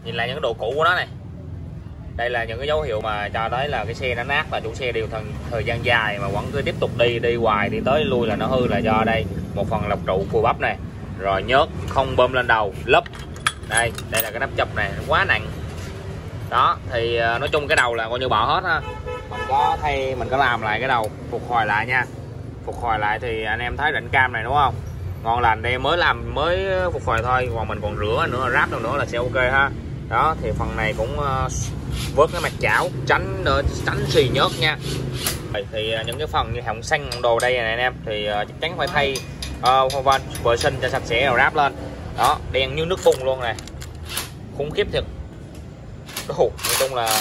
Nhìn lại những cái độ cũ của nó này. Đây là những cái dấu hiệu mà cho thấy là cái xe nó nát, và chủ xe điều thời gian dài mà vẫn cứ tiếp tục đi hoài, đi tới lui là nó hư, là do đây một phần lọc trụ cùi bắp này, rồi nhớt không bơm lên đầu, lấp. Đây là cái nắp chụp này, nó quá nặng. Đó thì nói chung cái đầu là coi như bỏ hết ha. Mình có làm lại cái đầu, phục hồi lại nha. Phục hồi lại thì anh em thấy rãnh cam này đúng không? Ngon lành, đây mới phục hồi thôi, còn mình còn rửa nữa, ráp nữa là sẽ ok ha. Đó thì phần này cũng vớt cái mặt chảo, tránh xì nhớt nha. Thì những cái phần như họng xanh đồ đây này anh em thì chắc chắn phải thay vệ sinh cho sạch sẽ rồi ráp lên. Đó, đen như nước bùn luôn này, khủng khiếp thiệt. Nói chung là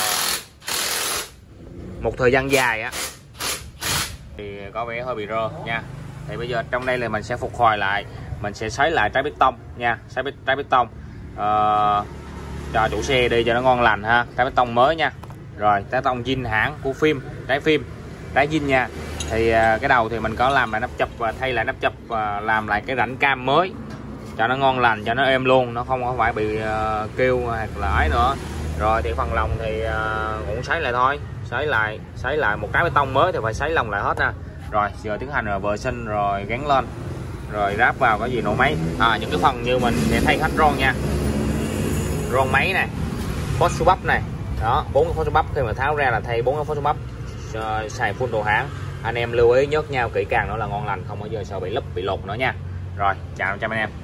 một thời gian dài á thì có vẻ hơi bị rơ nha. Thì bây giờ trong đây là mình sẽ phục hồi lại, mình sẽ sấy lại trái bê tông nha, trái bê tông cho chủ xe đi cho nó ngon lành ha. Trái bê tông mới nha, rồi trái bê tông zin hãng của trái zin nha. Thì cái đầu thì mình có làm lại nắp chụp và thay lại nắp chụp và làm lại cái rãnh cam mới cho nó ngon lành, cho nó êm luôn, nó không có phải bị kêu hoặc là ấy nữa. Rồi thì phần lòng thì cũng sấy lại thôi, sấy lại một cái bê tông mới thì phải sấy lòng lại hết ha. Rồi giờ tiến hành vệ sinh rồi gắn lên, rồi ráp vào cái gì nổ máy. Những cái phần như mình sẽ thay hết ron nha, ron máy này, phốt số bắp này. Đó, 4 cái phốt số bắp, khi mà tháo ra là thay 4 cái phốt số bắp, xài full đồ hãng. Anh em lưu ý nhớt nhau kỹ càng nữa là ngon lành, không bao giờ sợ bị lúp bị lột nữa nha. Rồi chào anh em.